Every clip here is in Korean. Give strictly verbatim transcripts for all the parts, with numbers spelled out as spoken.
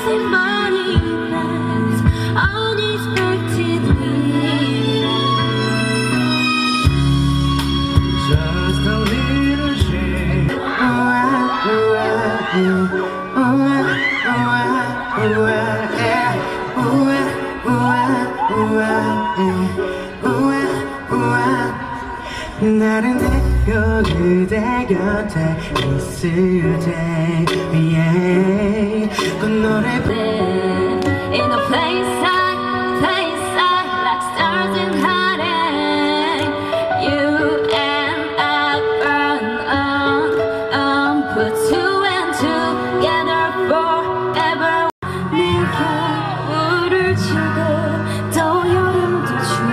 나는 내가 그대 곁에 있을 때 위에 그 노래 In a place I, place I like stars in heaven. You and I burn on, on put two and together forever. 내 겨울을 주고 또 여름도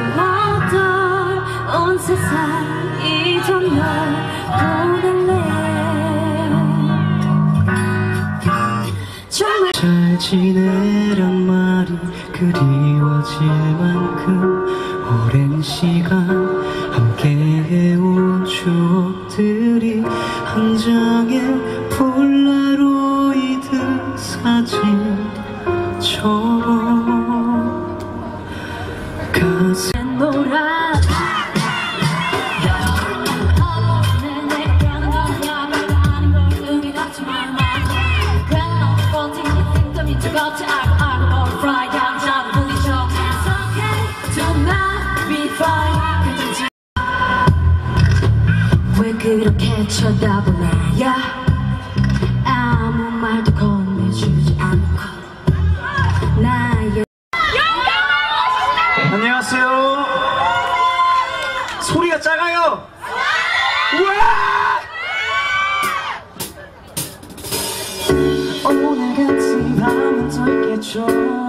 주었던 온 세상 이전 널 보낼래. 정말 잘 지내란 말이 그리워질 만큼 오랜 시간 함께해온 추억들이 한 장의 폴라로이드 사진처럼 가슴 놀아. 왜 그렇게 쳐다보나요? 아무 말도 건네주지 않고 나의 안녕하세요. 소리가 작아요. 우와! 오늘 같은 밤은 더 있겠죠.